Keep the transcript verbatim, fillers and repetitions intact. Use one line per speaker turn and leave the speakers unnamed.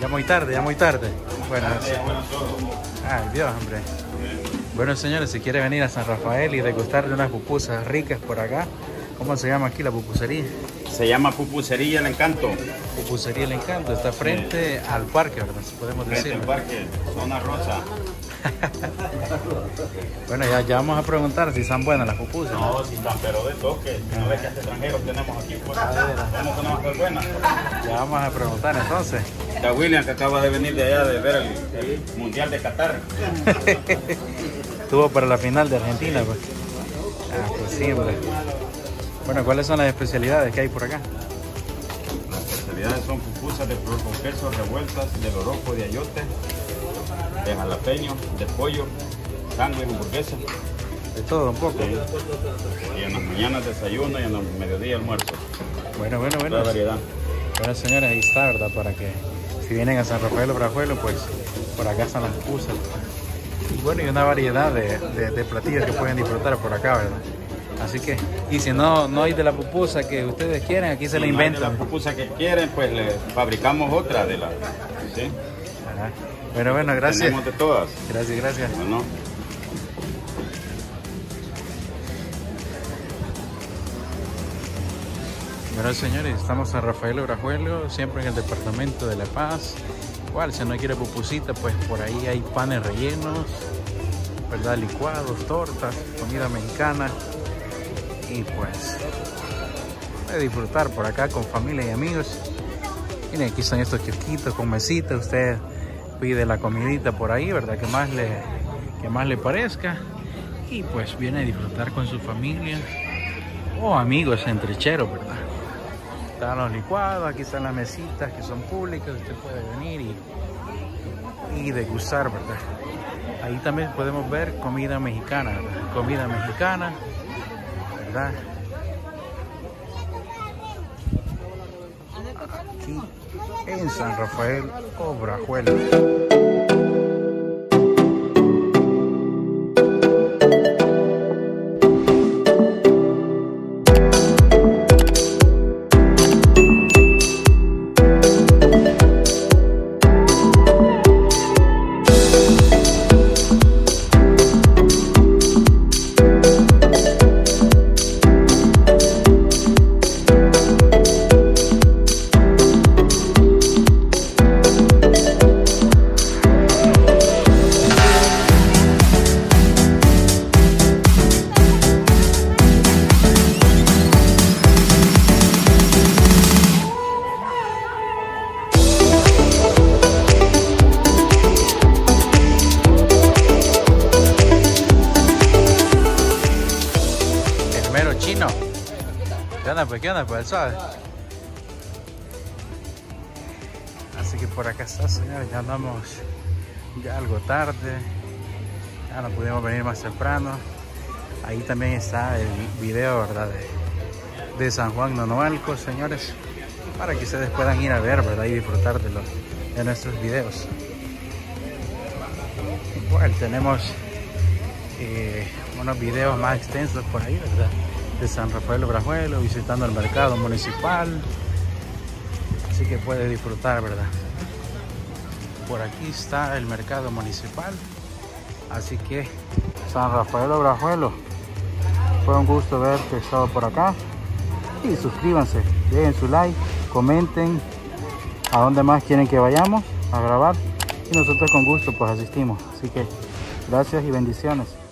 Ya muy tarde, ya muy tarde. Bueno, ay Dios, hombre. Bueno, señores, si quiere venir a San Rafael y degustar de unas pupusas ricas por acá, ¿cómo se llama aquí la pupusería?
Se llama Pupusería El Encanto.
Pupusería El Encanto, está frente sí. al parque, ¿verdad? Si podemos decir.
Frente al parque, zona rosa.
Bueno, ya, ya vamos a preguntar si están buenas las pupusas.
No, si están, pero de toque. No ves que hasta extranjeros tenemos aquí. Pues, ¿cómo que no va a ser buena?
Ya vamos a preguntar entonces.
Está William, que acaba de venir de allá de ver el, el Mundial de Qatar.
Estuvo para la final de Argentina, pues. Ah, pues sí, hombre. Bueno, ¿cuáles son las especialidades que hay por acá?
Las especialidades son pupusas de flor con queso, revueltas, de loroco, de ayote, de jalapeño, de pollo, sándwich, hamburguesa.
De todo un poco.
Sí. Y en las mañanas desayuno y en los mediodía almuerzo.
Bueno, bueno, bueno.
Toda variedad.
Bueno, señores, ahí está, ¿verdad? Para que si vienen a San Rafael o Brajuelo, pues por acá están las pupusas. Y bueno, y una variedad de, de, de platillos que pueden disfrutar por acá, ¿verdad? Así que, y si no, no hay de la pupusa que ustedes quieren, aquí se
si
la
no
inventan.
Hay de la pupusa que quieren, pues le fabricamos otra de la. ¿Sí?
Ajá. Bueno, bueno, gracias.
Tenemos de todas.
Gracias, gracias.
Bueno.
Bueno, señores, estamos en Rafael Brajuelo, siempre en el departamento de La Paz. Igual, si no quiere pupusita, pues por ahí hay panes rellenos, ¿verdad? Licuados, tortas, comida mexicana. Y pues, puede disfrutar por acá con familia y amigos. Miren, aquí están estos kiosquitos con mesitas. Usted pide la comidita por ahí, ¿verdad? Que más le, que más le parezca. Y pues viene a disfrutar con su familia o amigos entrecheros, ¿verdad? Están los licuados, aquí están las mesitas que son públicas. Usted puede venir y, y degustar, ¿verdad? Ahí también podemos ver comida mexicana, ¿verdad? Comida mexicana, ¿verdad? Aquí en San Rafael o Brajuelo. Chino, ¿qué onda pues? ¿Qué onda pues? ¿Sabes? Así que por acá está, señores, ya andamos ya algo tarde, ya no pudimos venir más temprano. Ahí también está el video, ¿verdad? De, de San Juan Nonoalco, señores, para que ustedes puedan ir a ver, ¿verdad? Y disfrutar de, los, de nuestros videos. Igual tenemos eh, unos videos más extensos por ahí, ¿verdad? De San Rafael Brajuelo, visitando el mercado municipal. Así que puede disfrutar, ¿verdad? Por aquí está el mercado municipal. Así que San Rafael Brajuelo, fue un gusto ver que he estado por acá. Y suscríbanse, dejen su like, comenten a dónde más quieren que vayamos a grabar. Y nosotros con gusto pues asistimos. Así que gracias y bendiciones.